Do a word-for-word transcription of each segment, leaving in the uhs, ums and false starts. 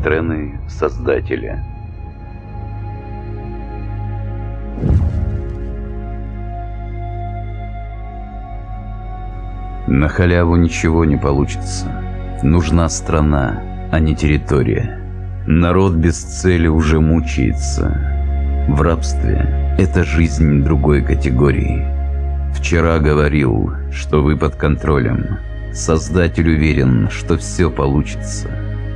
Катрены Создателя. На халяву ничего не получится. Нужна страна, а не территория. Народ без цели уже мучается. В рабстве это жизнь другой категории. Вчера говорил, что вы под контролем. Создатель уверен, что все получится.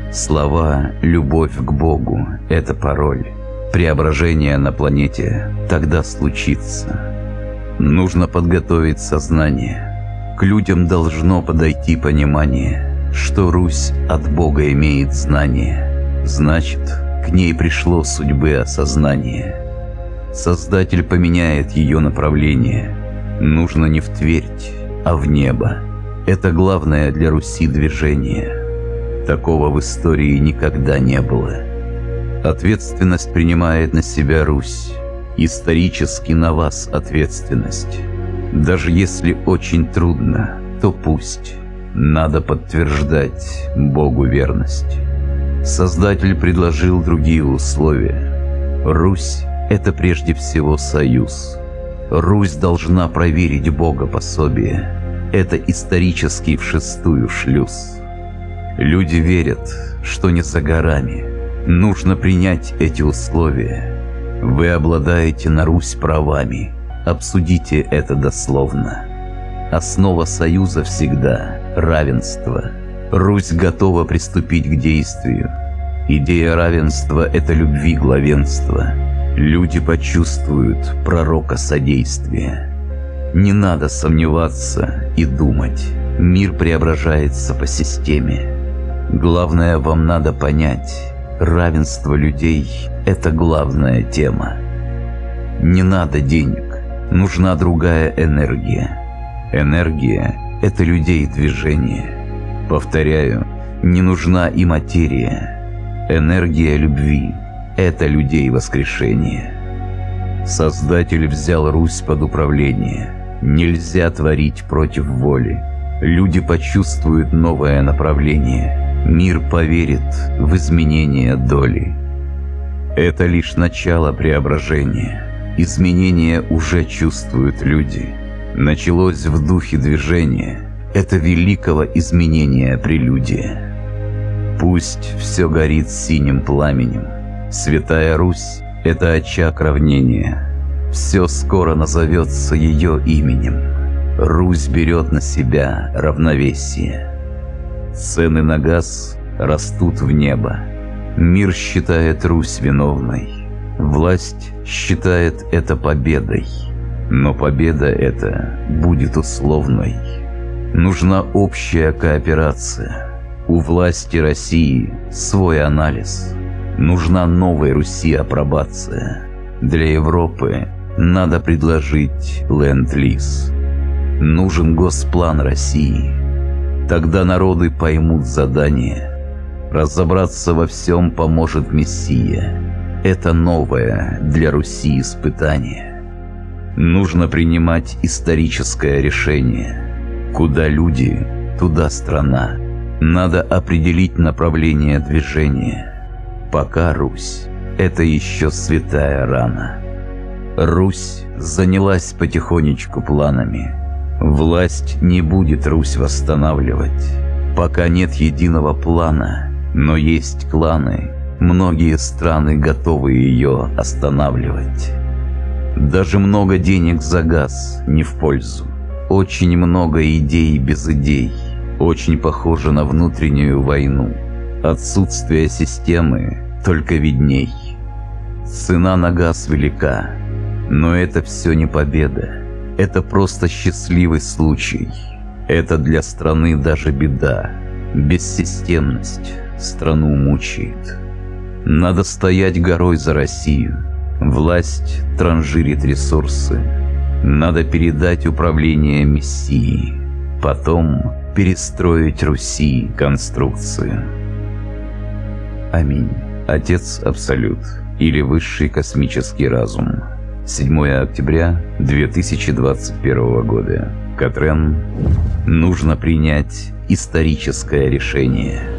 Слова «любовь к Богу» — это пароль. Преображение на планете тогда случится. Нужно подготовить сознание. К людям должно подойти понимание, что Русь от Бога имеет знание. Значит, к ней пришло судьбы осознание. Создатель поменяет ее направление. Нужно не в Твердь, а в небо. Это главное для Руси движение. Такого в истории никогда не было. Ответственность принимает на себя Русь. Исторически на вас ответственность. Даже если очень трудно, то пусть. Надо подтверждать Богу верность. Создатель предложил другие условия. Русь — это прежде всего союз. Русь должна проверить Бога пособие. Это исторический в шестую шлюз. Люди верят, что не за горами. Нужно принять эти условия. Вы обладаете на Русь правами. Обсудите это дословно. Основа союза всегда равенство. Русь готова приступить к действию. Идея равенства — это любви главенства. Люди почувствуют пророка содействия. Не надо сомневаться и думать. Мир преображается по системе. Главное, вам надо понять, равенство людей — это главная тема. Не надо денег, нужна другая энергия. Энергия — это людей движение. Повторяю, не нужна и материя. Энергия любви — это людей воскрешение. Создатель взял Русь под управление. Нельзя творить против воли. Люди почувствуют новое направление. Мир поверит в изменение доли. Это лишь начало преображения. Изменения уже чувствуют люди. Началось в духе движения. Это великого изменения прелюдия. Пусть все горит синим пламенем. Святая Русь — это очаг равнения. Все скоро назовется ее именем. Русь берет на себя равновесие. Цены на газ растут в небо. Мир считает Русь виновной. Власть считает это победой. Но победа эта будет условной. Нужна общая кооперация. У власти России свой анализ. Нужна новой Руси апробация. Для Европы надо предложить ленд-лиз. Нужен госплан России. Тогда народы поймут задание. Разобраться во всем поможет Мессия. Это новое для Руси испытание. Нужно принимать историческое решение. Куда люди, туда страна. Надо определить направление движения. Пока Русь — это еще святая рана. Русь занялась потихонечку планами. Власть не будет Русь восстанавливать. Пока нет единого плана, но есть кланы, многие страны готовы ее останавливать. Даже много денег за газ не в пользу. Очень много идей без идей. Очень похоже на внутреннюю войну. Отсутствие системы только видней. Цена на газ велика, но это все не победа. Это просто счастливый случай. Это для страны даже беда. Бессистемность страну мучает. Надо стоять горой за Россию. Власть транжирит ресурсы. Надо передать управление Мессии. Потом перестроить Руси конструкцию. Аминь. Отец Абсолют или Высший космический разум. седьмое октября две тысячи двадцать первого года. Катрен. Нужно принять историческое решение.